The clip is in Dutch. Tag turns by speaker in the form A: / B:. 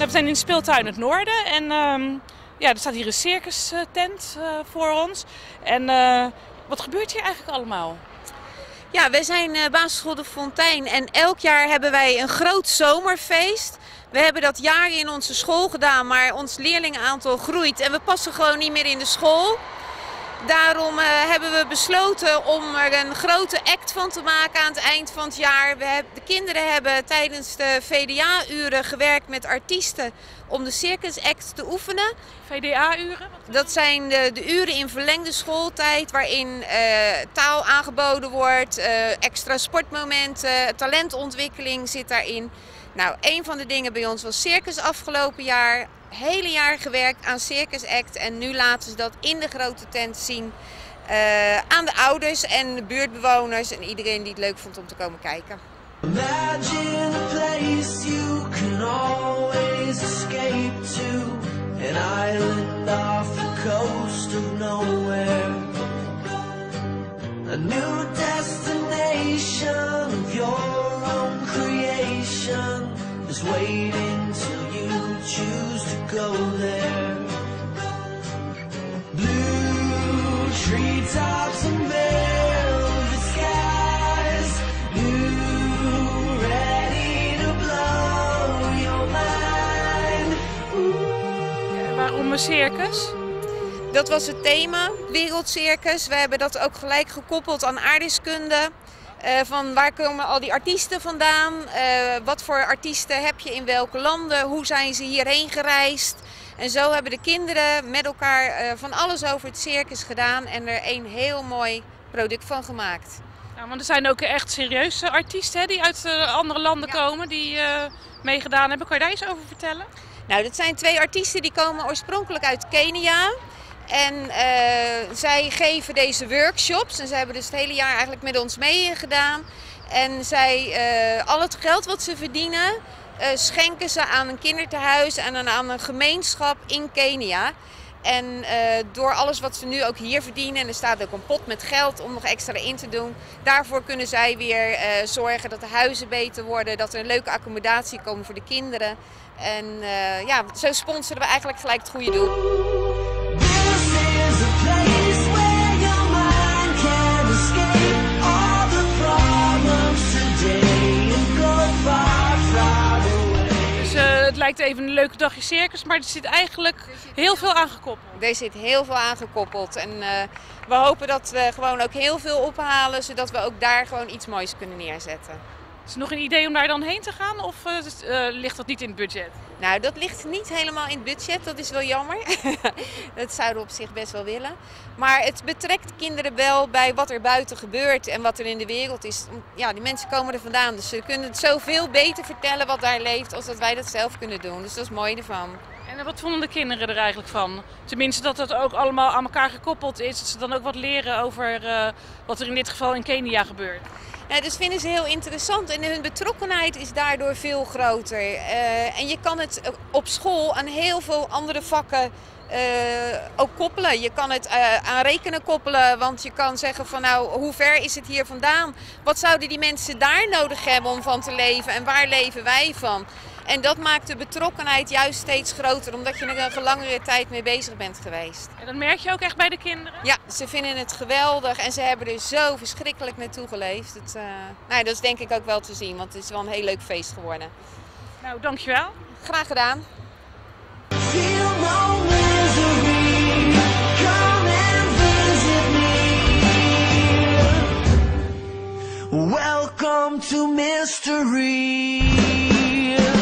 A: We zijn in de speeltuin het Noorden en ja, er staat hier een circus tent voor ons. En wat gebeurt hier eigenlijk allemaal?
B: Ja, wij zijn basisschool De Fontein en elk jaar hebben wij een groot zomerfeest. We hebben dat jaren in onze school gedaan, maar ons leerlingenaantal groeit en we passen gewoon niet meer in de school. Daarom hebben we besloten om er een grote act van te maken aan het eind van het jaar. De kinderen hebben tijdens de VDA-uren gewerkt met artiesten om de circusact te oefenen.
A: VDA-uren?
B: Dat zijn de uren in verlengde schooltijd waarin taal aangeboden wordt, extra sportmomenten, talentontwikkeling zit daarin. Nou, een van de dingen bij ons was circus afgelopen jaar. Hele jaar gewerkt aan Circus Act en nu laten ze dat in de grote tent zien aan de ouders en de buurtbewoners en iedereen die het leuk vond om te komen kijken. Imagine a place you can always escape to, an island off the coast of nowhere, a new destination of your own creation is waiting till you choose to go there. Blue treetops and velvet skies, you ready to blow your mind.
A: Waarom een circus?
B: Dat was het thema, wereldcircus. We hebben dat ook gelijk gekoppeld aan aardrijkskunde. Van waar komen al die artiesten vandaan? Wat voor artiesten heb je in welke landen? Hoe zijn ze hierheen gereisd? En zo hebben de kinderen met elkaar van alles over het circus gedaan en er een heel mooi product van gemaakt.
A: Ja, want er zijn ook echt serieuze artiesten hè, die uit andere landen komen, die meegedaan hebben. Kan je daar iets over vertellen?
B: Nou, dat zijn 2 artiesten die komen oorspronkelijk uit Kenia. En zij geven deze workshops en ze hebben dus het hele jaar eigenlijk met ons meegedaan. En al het geld wat ze verdienen schenken ze aan een kindertehuis en aan een gemeenschap in Kenia. En door alles wat ze nu ook hier verdienen, en er staat ook een pot met geld om nog extra in te doen. Daarvoor kunnen zij weer zorgen dat de huizen beter worden, dat er een leuke accommodatie komt voor de kinderen. En ja, zo sponsoren we eigenlijk gelijk het goede doel.
A: Het lijkt even een leuke dagje circus, maar er zit eigenlijk heel veel aan gekoppeld.
B: Er zit heel veel aan gekoppeld en we hopen dat we gewoon ook heel veel ophalen, zodat we ook daar gewoon iets moois kunnen neerzetten.
A: Is er nog een idee om daar dan heen te gaan of ligt dat niet in het budget?
B: Nou, dat ligt niet helemaal in het budget, dat is wel jammer. Dat zouden we op zich best wel willen. Maar het betrekt kinderen wel bij wat er buiten gebeurt en wat er in de wereld is. Ja, die mensen komen er vandaan, dus ze kunnen het zoveel beter vertellen wat daar leeft als dat wij dat zelf kunnen doen. Dus dat is mooi ervan.
A: En wat vonden de kinderen er eigenlijk van? Tenminste dat het ook allemaal aan elkaar gekoppeld is, dat ze dan ook wat leren over wat er in dit geval in Kenia gebeurt.
B: Ja, dus vinden ze heel interessant en hun betrokkenheid is daardoor veel groter. En je kan het op school aan heel veel andere vakken ook koppelen. Je kan het aan rekenen koppelen, want je kan zeggen van nou, hoe ver is het hier vandaan? Wat zouden die mensen daar nodig hebben om van te leven en waar leven wij van? En dat maakt de betrokkenheid juist steeds groter, omdat je er een langere tijd mee bezig bent geweest.
A: En dat merk je ook echt bij de kinderen?
B: Ja, ze vinden het geweldig en ze hebben er zo verschrikkelijk naartoe geleefd. Nou, dat is denk ik ook wel te zien, want het is wel een heel leuk feest geworden.
A: Nou, dankjewel.
B: Graag gedaan.
C: Welcome to mystery.